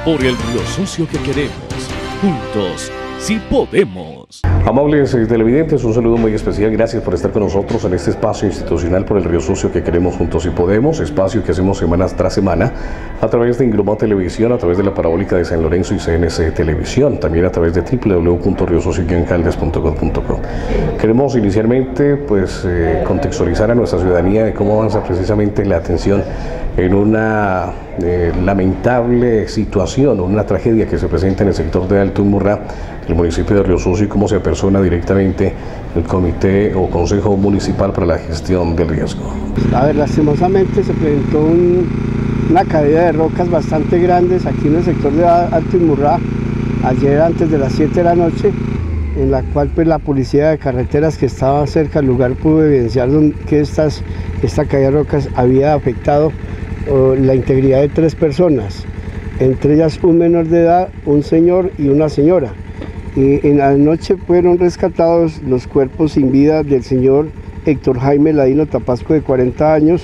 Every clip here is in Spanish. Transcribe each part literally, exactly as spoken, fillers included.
por el Río Sucio que queremos. Juntos, sí podemos. Amables televidentes, un saludo muy especial. Gracias por estar con nosotros en este espacio institucional por el Río Sucio que queremos. Juntos y podemos, espacio que hacemos semana tras semana a través de Ingromado Televisión, a través de la parabólica de San Lorenzo y C N C Televisión, también a través de w w w punto rio socio guion caldas punto com punto co. Queremos inicialmente pues eh, contextualizar a nuestra ciudadanía de cómo avanza precisamente la atención en una eh, lamentable situación, una tragedia que se presenta en el sector de Alto Murra, el municipio de Río Sucio, y cómo se apersona directamente el comité o consejo municipal para la gestión del riesgo. A ver, lastimosamente se presentó un, una caída de rocas bastante grandes aquí en el sector de Alto Murra ayer antes de las siete de la noche, en la cual pues la policía de carreteras que estaba cerca del lugar pudo evidenciar que estas, esta caída de rocas había afectado uh, la integridad de tres personas, entre ellas un menor de edad, un señor y una señora. Y en la noche fueron rescatados los cuerpos sin vida del señor Héctor Jaime Ladino Tapasco, de cuarenta años,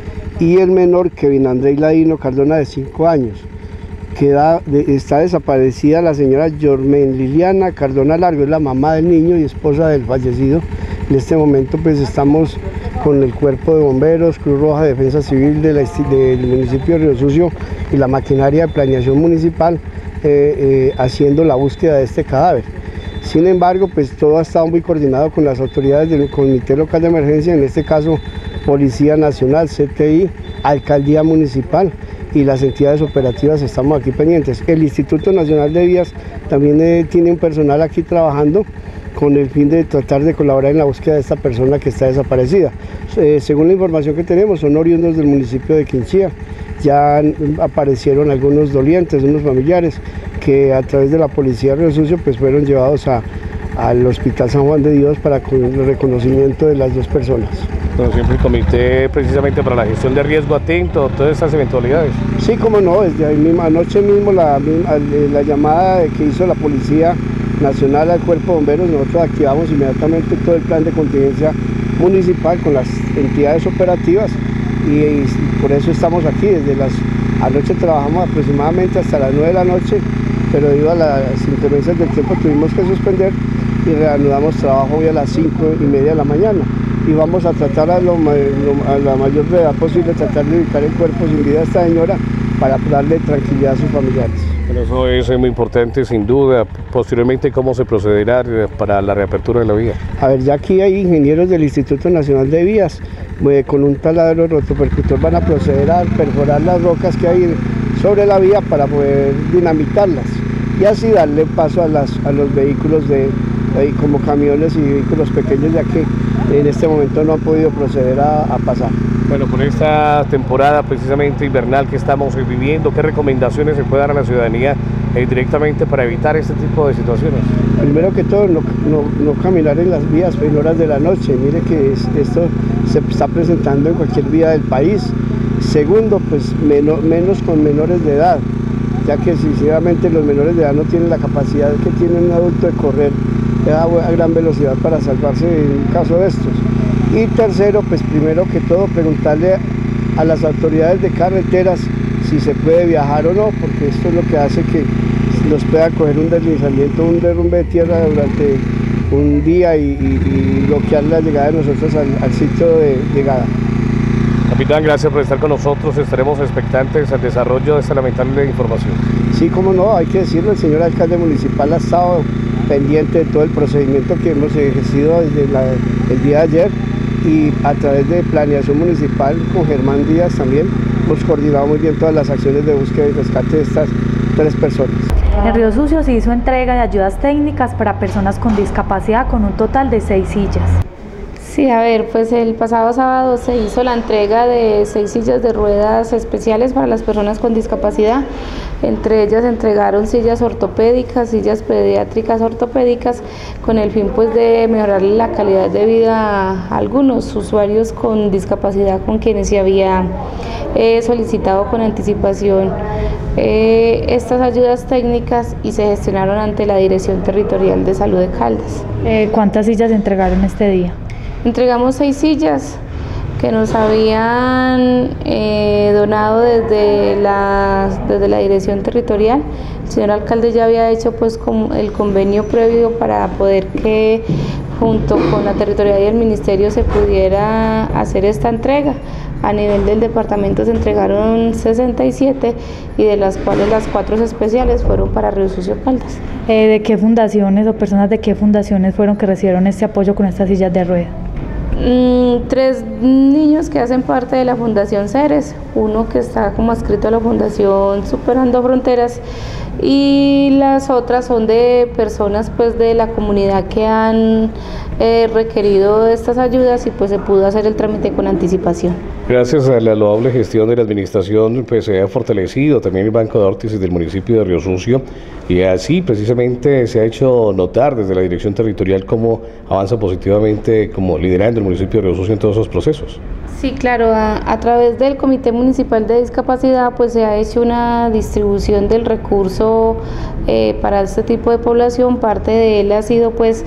y el menor Kevin Andrés Ladino Cardona, de cinco años. Queda, de, está desaparecida la señora Yormen Liliana Cardona Largo, es la mamá del niño y esposa del fallecido. En este momento pues estamos con el cuerpo de bomberos, Cruz Roja, Defensa Civil de la, del municipio de Río Sucio y la maquinaria de planeación municipal eh, eh, haciendo la búsqueda de este cadáver. Sin embargo, pues todo ha estado muy coordinado con las autoridades del Comité Local de Emergencia, en este caso Policía Nacional, C T I, Alcaldía Municipal y las entidades operativas. Estamos aquí pendientes. El Instituto Nacional de Vías también eh, tiene un personal aquí trabajando con el fin de tratar de colaborar en la búsqueda de esta persona que está desaparecida. Eh, según la información que tenemos, son oriundos del municipio de Quinchía. Ya aparecieron algunos dolientes, unos familiares, que a través de la policía de Río Sucio pues fueron llevados a, al Hospital San Juan de Dios para el reconocimiento de las dos personas. Bueno, siempre el comité precisamente para la gestión de riesgo atento a todas estas eventualidades. Sí, como no, desde ahí mismo, anoche mismo la, la llamada que hizo la Policía Nacional al Cuerpo de Bomberos, nosotros activamos inmediatamente todo el plan de contingencia municipal con las entidades operativas y, y por eso estamos aquí. Desde las anoche trabajamos aproximadamente hasta las nueve de la noche, pero debido a las inclemencias del tiempo tuvimos que suspender y reanudamos trabajo hoy a las cinco y media de la mañana. Y vamos a tratar a, lo, a la mayor brevedad posible, tratar de ubicar el cuerpo sin vida a esta señora para darle tranquilidad a sus familiares. Pero eso es muy importante, sin duda. Posteriormente, ¿cómo se procederá para la reapertura de la vía? A ver, ya aquí hay ingenieros del Instituto Nacional de Vías, eh, con un taladro rotopercutor van a proceder a perforar las rocas que hay sobre la vía para poder dinamitarlas y así darle paso a, las, a los vehículos de, de, como camiones y vehículos pequeños, ya que en este momento no han podido proceder a, a pasar. Bueno, por esta temporada precisamente invernal que estamos viviendo, ¿qué recomendaciones se puede dar a la ciudadanía eh, directamente para evitar este tipo de situaciones? Primero que todo, no, no, no caminar en las vías en horas de la noche. Mire que es, esto se está presentando en cualquier vía del país. Segundo, pues menos, menos con menores de edad, ya que sinceramente los menores de edad no tienen la capacidad que tiene un adulto de correr a gran velocidad para salvarse en un caso de estos. Y tercero, pues primero que todo preguntarle a las autoridades de carreteras si se puede viajar o no, porque esto es lo que hace que nos pueda coger un deslizamiento, un derrumbe de tierra durante un día y, y, y bloquear la llegada de nosotros al, al sitio de llegada. Capitán, gracias por estar con nosotros. Estaremos expectantes al desarrollo de esta lamentable información. Sí, como no, hay que decirlo, el señor alcalde municipal ha estado pendiente de todo el procedimiento que hemos ejercido desde la, el día de ayer, y a través de planeación municipal con Germán Díaz también hemos coordinado muy bien todas las acciones de búsqueda y rescate de estas tres personas. En Río Sucio se hizo entrega de ayudas técnicas para personas con discapacidad con un total de seis sillas. Sí, a ver, pues el pasado sábado se hizo la entrega de seis sillas de ruedas especiales para las personas con discapacidad. Entre ellas se entregaron sillas ortopédicas, sillas pediátricas ortopédicas, con el fin pues de mejorar la calidad de vida a algunos usuarios con discapacidad con quienes se había eh, solicitado con anticipación eh, estas ayudas técnicas y se gestionaron ante la Dirección Territorial de Salud de Caldas. Eh, ¿Cuántas sillas entregaron este día? Entregamos seis sillas que nos habían eh, donado abandonado desde la, desde la dirección territorial. El señor alcalde ya había hecho pues con el convenio previo para poder que junto con la territorial y el ministerio se pudiera hacer esta entrega. A nivel del departamento se entregaron sesenta y siete y de las cuales las cuatro especiales fueron para Río Sucio Caldas. Eh, ¿De qué fundaciones o personas de qué fundaciones fueron que recibieron este apoyo con estas sillas de rueda? Mm, tres niños que hacen parte de la Fundación Ceres, uno que está como adscrito a la Fundación Superando Fronteras y las otras son de personas pues de la comunidad que han eh, requerido estas ayudas y pues se pudo hacer el trámite con anticipación. Gracias a la loable gestión de la administración pues se ha fortalecido también el Banco de Órtesis del municipio de Río Sucio y así precisamente se ha hecho notar desde la dirección territorial cómo avanza positivamente como liderando el municipio de Río Sucio en todos esos procesos. Sí, claro, a, a través del Comité Municipal de Discapacidad pues se ha hecho una distribución del recurso eh, para este tipo de población. Parte de él ha sido pues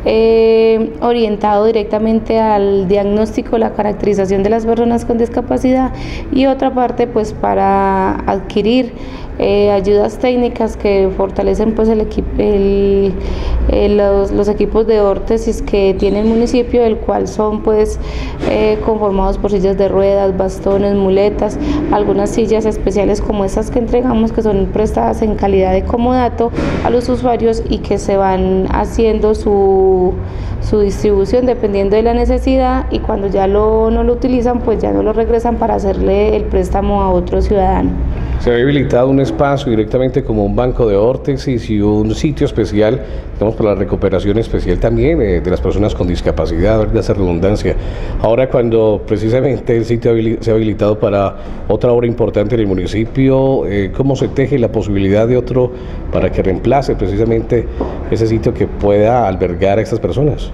eh, orientado directamente al diagnóstico, la caracterización de las personas con discapacidad y otra parte pues para adquirir eh, ayudas técnicas que fortalecen pues el equipo, el, el, los, los equipos de órtesis que tiene el municipio, el cual son pues eh, conformados por sillas de ruedas, bastones, muletas, algunas sillas especiales como estas que entregamos que son prestadas en calidad de comodato a los usuarios y que se van haciendo su, su distribución dependiendo de la necesidad y cuando ya lo, no lo utilizan pues ya no lo regresan para hacerle el préstamo a otro ciudadano. Se ha habilitado un espacio directamente como un banco de órtesis y un sitio especial, digamos, para la recuperación especial también eh, de las personas con discapacidad, valga esa redundancia. Ahora cuando precisamente el sitio se ha habilitado para otra obra importante en el municipio, eh, ¿cómo se teje la posibilidad de otro para que reemplace precisamente ese sitio que pueda albergar a estas personas?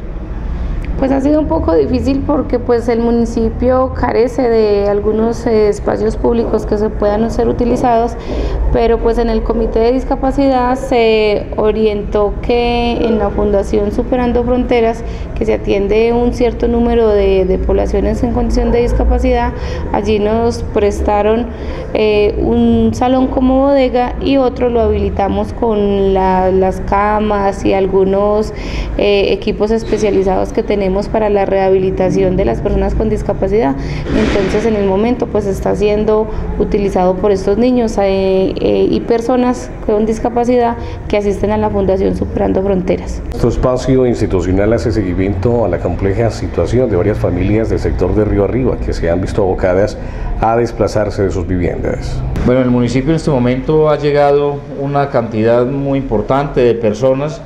Pues ha sido un poco difícil porque pues el municipio carece de algunos eh, espacios públicos que se puedan ser utilizados, pero pues en el Comité de Discapacidad se orientó que en la Fundación Superando Fronteras, que se atiende un cierto número de, de poblaciones en condición de discapacidad, allí nos prestaron eh, un salón como bodega y otro lo habilitamos con la, las camas y algunos eh, equipos especializados que tenemos para la rehabilitación de las personas con discapacidad. Entonces en el momento pues está siendo utilizado por estos niños eh, eh, y personas con discapacidad que asisten a la Fundación Superando Fronteras. Este espacio institucional hace seguimiento a la compleja situación de varias familias del sector de Río Arriba que se han visto abocadas a desplazarse de sus viviendas. Bueno, en el municipio en este momento ha llegado una cantidad muy importante de personas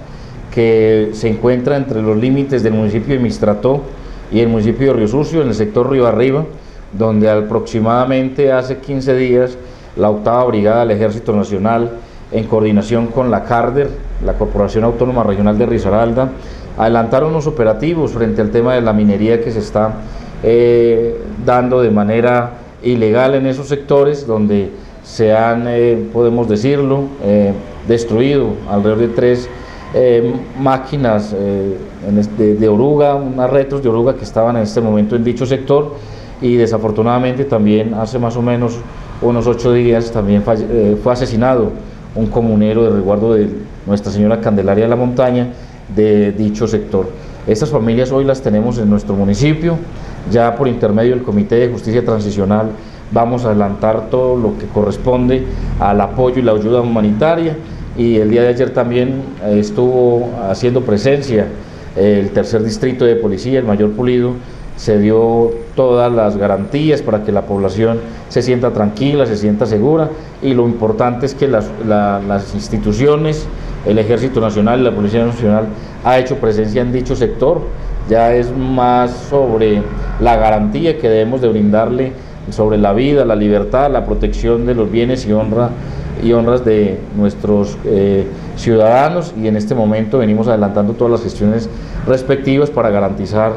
que se encuentra entre los límites del municipio de Mistrató y el municipio de Río Sucio, en el sector Río Arriba, donde aproximadamente hace quince días la octava Brigada del Ejército Nacional, en coordinación con la CARDER, la Corporación Autónoma Regional de Risaralda, adelantaron unos operativos frente al tema de la minería que se está eh, dando de manera ilegal en esos sectores, donde se han, eh, podemos decirlo, eh, destruido alrededor de tres Eh, máquinas eh, en este, de oruga, unas retros de oruga que estaban en este momento en dicho sector y desafortunadamente también hace más o menos unos ocho días también falle, eh, fue asesinado un comunero de resguardo de Nuestra Señora Candelaria de la Montaña de dicho sector. Estas familias hoy las tenemos en nuestro municipio, ya por intermedio del Comité de Justicia Transicional vamos a adelantar todo lo que corresponde al apoyo y la ayuda humanitaria. Y el día de ayer también eh, estuvo haciendo presencia eh, el tercer distrito de policía, el mayor Pulido, se dio todas las garantías para que la población se sienta tranquila, se sienta segura y lo importante es que las, la, las instituciones, el Ejército Nacional y la Policía Nacional ha hecho presencia en dicho sector, ya es más sobre la garantía que debemos de brindarle sobre la vida, la libertad, la protección de los bienes y honra y honras de nuestros eh, ciudadanos, y en este momento venimos adelantando todas las gestiones respectivas para garantizar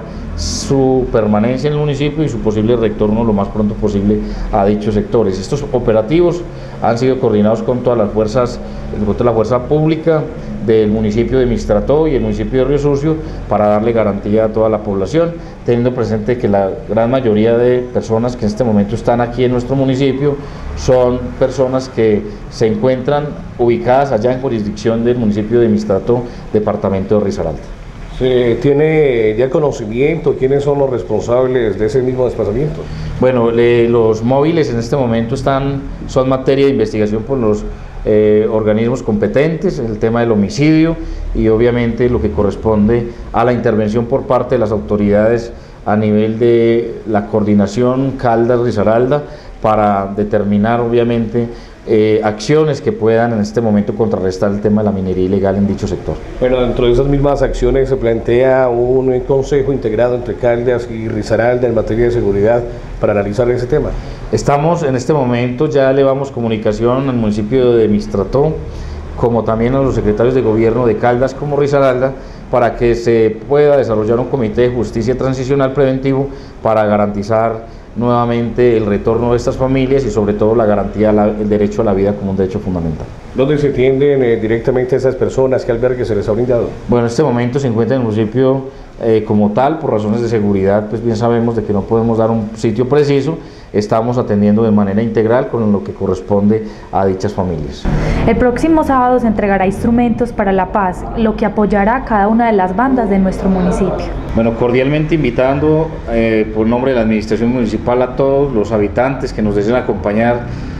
su permanencia en el municipio y su posible retorno lo más pronto posible a dichos sectores. Estos operativos han sido coordinados con todas las fuerzas, con toda la fuerza pública del municipio de Mistrató y el municipio de Río Sucio para darle garantía a toda la población, teniendo presente que la gran mayoría de personas que en este momento están aquí en nuestro municipio son personas que se encuentran ubicadas allá en jurisdicción del municipio de Mistrató, departamento de Risaralda. ¿Se tiene ya conocimiento quiénes son los responsables de ese mismo desplazamiento? Bueno, le, los móviles en este momento están, son materia de investigación por los eh, organismos competentes, el tema del homicidio y obviamente lo que corresponde a la intervención por parte de las autoridades a nivel de la coordinación Caldas-Risaralda para determinar obviamente Eh, acciones que puedan en este momento contrarrestar el tema de la minería ilegal en dicho sector. Bueno, dentro de esas mismas acciones se plantea un consejo integrado entre Caldas y Risaralda en materia de seguridad para analizar ese tema. Estamos en este momento, ya elevamos comunicación al municipio de Mistrató, como también a los secretarios de gobierno de Caldas como Risaralda, para que se pueda desarrollar un comité de justicia transicional preventivo para garantizar nuevamente el retorno de estas familias y sobre todo la garantía del derecho a la vida como un derecho fundamental. ¿Dónde se atienden eh, directamente a esas personas? ¿Qué albergue se les ha brindado? Bueno, en este momento se encuentra en el municipio eh, como tal, por razones de seguridad, pues bien sabemos de que no podemos dar un sitio preciso, estamos atendiendo de manera integral con lo que corresponde a dichas familias. El próximo sábado se entregará instrumentos para la paz, lo que apoyará a cada una de las bandas de nuestro municipio. Bueno, cordialmente invitando eh, por nombre de la administración municipal a todos los habitantes que nos deseen acompañar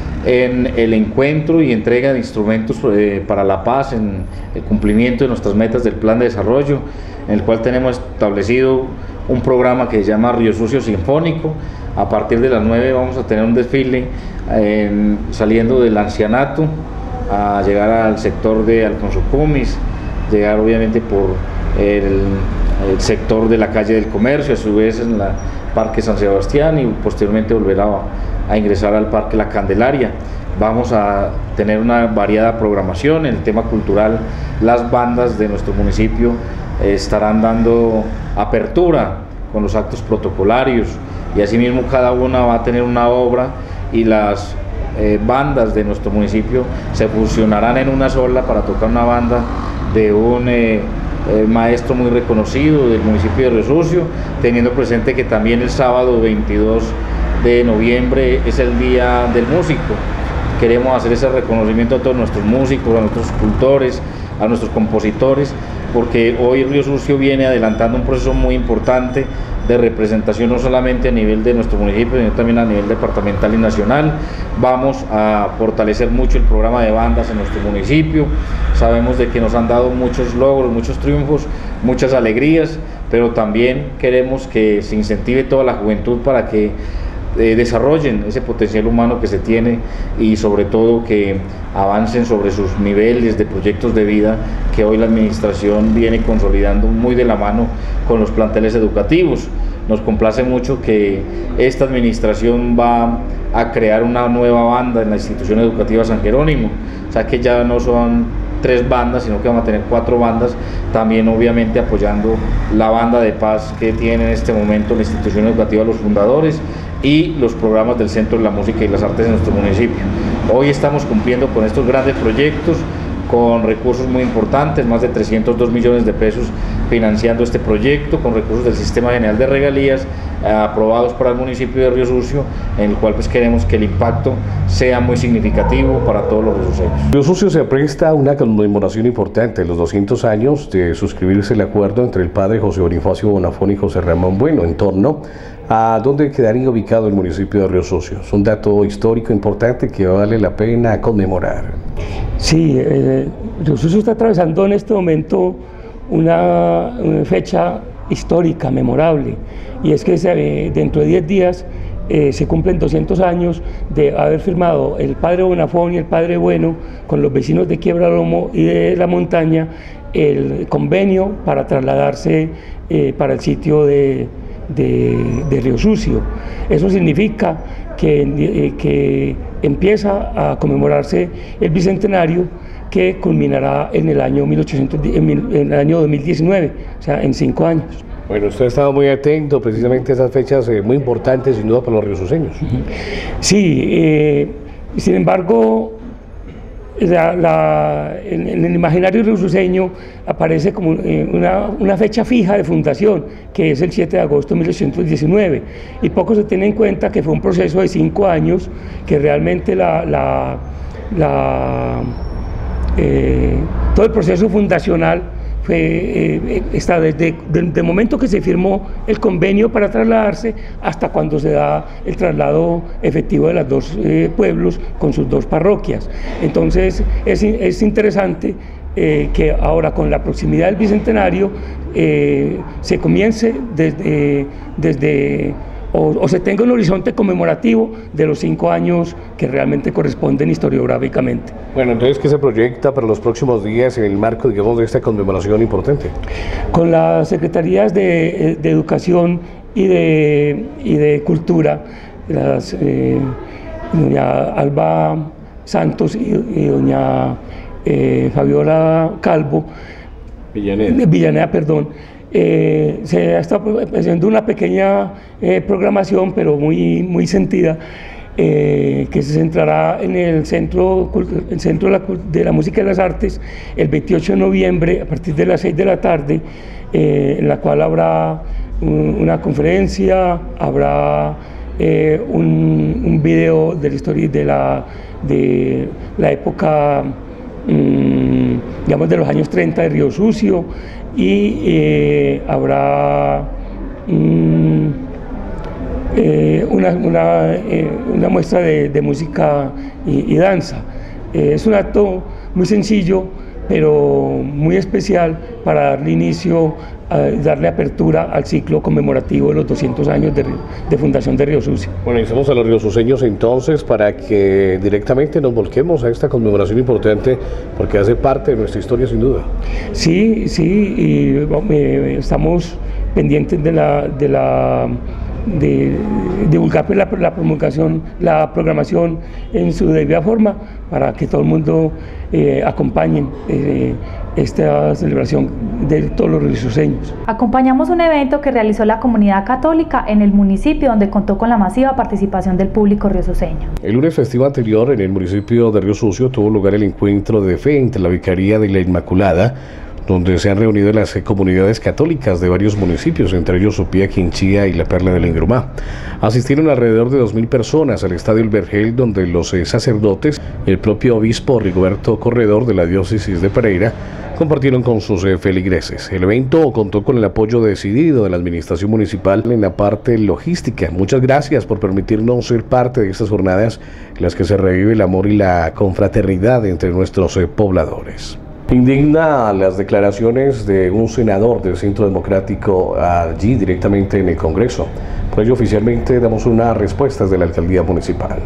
en el encuentro y entrega de instrumentos eh, para la paz, en el cumplimiento de nuestras metas del plan de desarrollo, en el cual tenemos establecido un programa que se llama Río Sucio Sinfónico. A partir de las nueve vamos a tener un desfile eh, saliendo del ancianato a llegar al sector de Alfonso Cumis, llegar obviamente por el, el sector de la calle del Comercio, a su vez en el Parque San Sebastián y posteriormente volver a, a ingresar al Parque La Candelaria. Vamos a tener una variada programación en el tema cultural. Las bandas de nuestro municipio eh, estarán dando apertura con los actos protocolarios y asimismo cada una va a tener una obra y las eh, bandas de nuestro municipio se fusionarán en una sola para tocar una banda de un eh, eh, maestro muy reconocido del municipio de Río Sucio, teniendo presente que también el sábado veintidós de noviembre es el Día del Músico. Queremos hacer ese reconocimiento a todos nuestros músicos, a nuestros escultores, a nuestros compositores, porque hoy Río Sucio viene adelantando un proceso muy importante de representación no solamente a nivel de nuestro municipio, sino también a nivel departamental y nacional. Vamos a fortalecer mucho el programa de bandas en nuestro municipio. Sabemos de que nos han dado muchos logros, muchos triunfos, muchas alegrías, pero también queremos que se incentive toda la juventud para que Eh, desarrollen ese potencial humano que se tiene y sobre todo que avancen sobre sus niveles de proyectos de vida que hoy la administración viene consolidando muy de la mano con los planteles educativos. Nos complace mucho que esta administración va a crear una nueva banda en la institución educativa San Jerónimo, o sea que ya no son tres bandas, sino que vamos a tener cuatro bandas, también obviamente apoyando la banda de paz que tiene en este momento la institución educativa Los Fundadores y los programas del Centro de la Música y las Artes de nuestro municipio. Hoy estamos cumpliendo con estos grandes proyectos, con recursos muy importantes, más de trescientos dos millones de pesos financiando este proyecto, con recursos del Sistema General de Regalías eh, aprobados para el municipio de Río Sucio, en el cual pues queremos que el impacto sea muy significativo para todos los riosuceños. Río Sucio se presta a una conmemoración importante, los doscientos años de suscribirse el acuerdo entre el padre José Bonifacio Bonafón y José Ramón Bueno, en torno a dónde quedaría ubicado el municipio de Río Sucio. Es un dato histórico importante que vale la pena conmemorar. Sí, eh, Río Sucio está atravesando en este momento una, una fecha histórica, memorable, y es que se, dentro de diez días eh, se cumplen doscientos años de haber firmado el padre Bonafón y el padre Bueno con los vecinos de Quiebralomo y de La Montaña el convenio para trasladarse eh, para el sitio de De, de Río Sucio. Eso significa que, eh, que empieza a conmemorarse el bicentenario, que culminará en el año, mil ochocientos, en el año dos mil diecinueve, o sea, en cinco años. Bueno, usted ha estado muy atento precisamente a esas fechas eh, muy importantes, sin duda, para los riosuceños. Sí, eh, sin embargo, la, la, en, en el imaginario riosuceño aparece como eh, una, una fecha fija de fundación, que es el siete de agosto de mil ochocientos diecinueve, y poco se tiene en cuenta que fue un proceso de cinco años, que realmente la, la, la, eh, todo el proceso fundacional fue, eh, está desde el momento que se firmó el convenio para trasladarse hasta cuando se da el traslado efectivo de los dos eh, pueblos con sus dos parroquias. Entonces es, es interesante eh, que ahora, con la proximidad del bicentenario, eh, se comience desde, desde o, o se tenga un horizonte conmemorativo de los cinco años que realmente corresponden historiográficamente. Bueno, entonces, ¿qué se proyecta para los próximos días en el marco, digamos, de esta conmemoración importante? Con las secretarías de, de Educación y de, y de Cultura, las, eh, doña Alba Santos y, y doña eh, Fabiola Calvo, Villaneda, Villaneda perdón, Eh, se ha estado haciendo una pequeña eh, programación, pero muy, muy sentida, eh, que se centrará en el Centro, el centro de, la, de la Música y las Artes el veintiocho de noviembre a partir de las seis de la tarde, eh, en la cual habrá un, una conferencia, habrá eh, un, un video de la historia de la, de la época, mmm, digamos, de los años treinta de Río Sucio, y eh, habrá mm, eh, una, una, eh, una muestra de, de música y, y danza. Eh, es un acto muy sencillo, pero muy especial para darle inicio, a darle apertura al ciclo conmemorativo de los doscientos años de, de fundación de Río Sucio. Bueno, invitamos a los riosuceños entonces para que directamente nos volquemos a esta conmemoración importante, porque hace parte de nuestra historia sin duda. Sí, sí, y eh, estamos pendientes de la, de la de divulgar la, la promulgación, la programación en su debida forma, para que todo el mundo eh, acompañe eh, esta celebración de todos los riosuceños. Acompañamos un evento que realizó la comunidad católica en el municipio, donde contó con la masiva participación del público riosuceño. El lunes festivo anterior, en el municipio de Río Sucio, tuvo lugar el encuentro de fe entre la Vicaría de la Inmaculada, donde se han reunido las comunidades católicas de varios municipios, entre ellos Sopía, Quinchía y la Perla del Ingrumá. Asistieron alrededor de dos mil personas al Estadio El Vergel, donde los eh, sacerdotes y el propio obispo Rigoberto Corredor de la diócesis de Pereira compartieron con sus eh, feligreses. El evento contó con el apoyo decidido de la administración municipal en la parte logística. Muchas gracias por permitirnos ser parte de estas jornadas en las que se revive el amor y la confraternidad entre nuestros eh, pobladores. Indigna las declaraciones de un senador del Centro Democrático allí directamente en el Congreso. Por ello, oficialmente damos una respuesta desde la alcaldía municipal.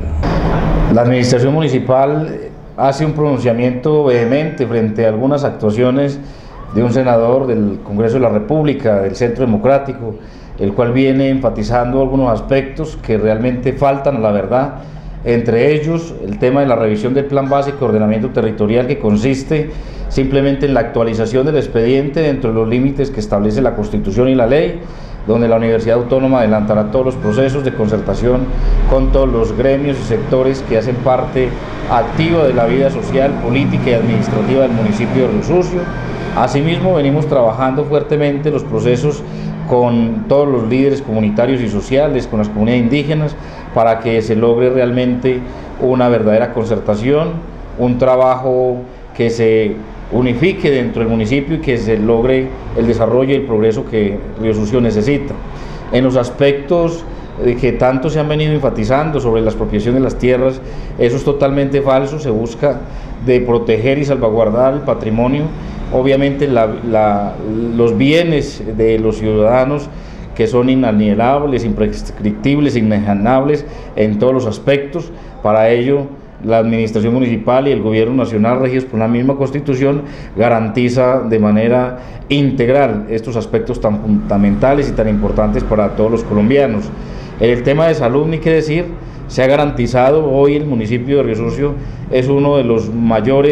La administración municipal hace un pronunciamiento vehemente frente a algunas actuaciones de un senador del Congreso de la República, del Centro Democrático, el cual viene enfatizando algunos aspectos que realmente faltan a la verdad. Entre ellos, el tema de la revisión del Plan Básico de Ordenamiento Territorial, que consiste simplemente en la actualización del expediente dentro de los límites que establece la Constitución y la ley, donde la Universidad Autónoma adelantará todos los procesos de concertación con todos los gremios y sectores que hacen parte activa de la vida social, política y administrativa del municipio de Río Sucio. Asimismo, venimos trabajando fuertemente los procesos con todos los líderes comunitarios y sociales, con las comunidades indígenas, para que se logre realmente una verdadera concertación, un trabajo que se unifique dentro del municipio y que se logre el desarrollo y el progreso que Río Sucio necesita. En los aspectos que tanto se han venido enfatizando sobre la expropiación de las tierras, eso es totalmente falso. Se busca de proteger y salvaguardar el patrimonio, obviamente la, la, los bienes de los ciudadanos, que son inalienables, imprescriptibles, inenables en todos los aspectos. Para ello, la administración municipal y el gobierno nacional, regidos por la misma Constitución, garantiza de manera integral estos aspectos tan fundamentales y tan importantes para todos los colombianos. En el tema de salud, ni qué decir, se ha garantizado. Hoy el municipio de Río Sucio es uno de los mayores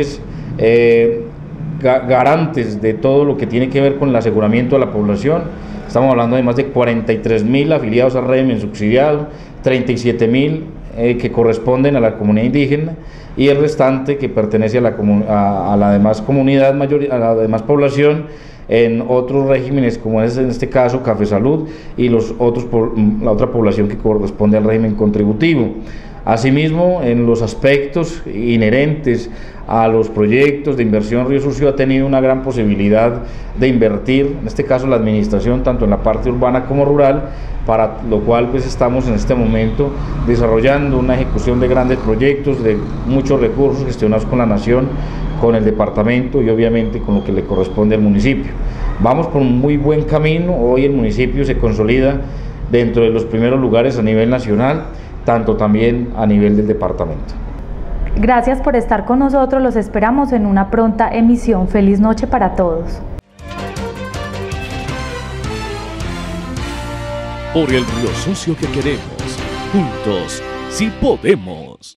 eh, ga garantes de todo lo que tiene que ver con el aseguramiento de la población. Estamos hablando de más de cuarenta y tres mil afiliados al régimen subsidiado, treinta y siete mil eh, que corresponden a la comunidad indígena y el restante que pertenece a la, a, a la demás comunidad, mayor, a la demás población en otros regímenes, como es en este caso Café Salud y los otros, la otra población que corresponde al régimen contributivo. Asimismo, en los aspectos inherentes a los proyectos de inversión, Río Sucio ha tenido una gran posibilidad de invertir, en este caso la administración, tanto en la parte urbana como rural, para lo cual pues estamos en este momento desarrollando una ejecución de grandes proyectos, de muchos recursos gestionados con la nación, con el departamento y obviamente con lo que le corresponde al municipio. Vamos por un muy buen camino. Hoy el municipio se consolida dentro de los primeros lugares a nivel nacional, tanto también a nivel del departamento. Gracias por estar con nosotros, los esperamos en una pronta emisión. Feliz noche para todos. Por el Río Sucio que queremos, juntos sí podemos.